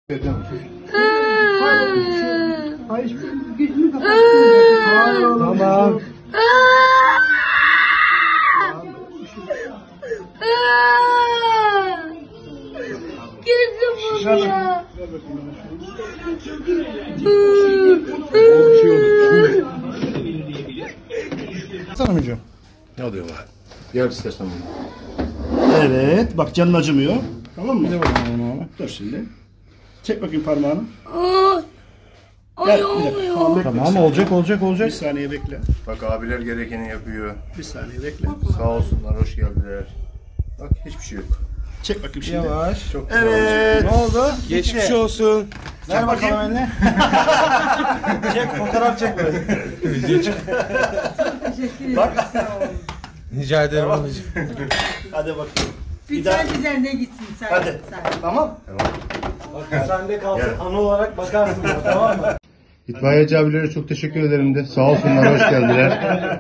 Hayır, gözünü kapattın. Tamam. Gözüm vuruyor. Sana mı canım? Ne oluyor lan? Gel istersen bunu. Evet, bak canın acımıyor. Tamam mı? Ne bakalım. Dur şimdi. Çek bakayım parmağını. Gel, bir dakika. Tamam, olacak. Bir saniye bekle. Bak abiler gerekeni yapıyor. Bir saniye bekle. Sağ olsunlar, hoş geldiler. Bak hiçbir şey yok. Çek bakayım şimdi. Yavaş. Çok güzel Evet. Ne oldu? Geçmiş olsun. Ver bakalım eline. Çek, fotoğraf çek böyle. Bak. Rica ederim babacığım. Hadi bakayım. Güzel güzel ne gitsin sen. Hadi. Tamam. Bak sende kalsın anı olarak bakarsın tamam mı? İtfaiyeci abilere çok teşekkür ederim de. Sağ olsunlar, hoş geldiler.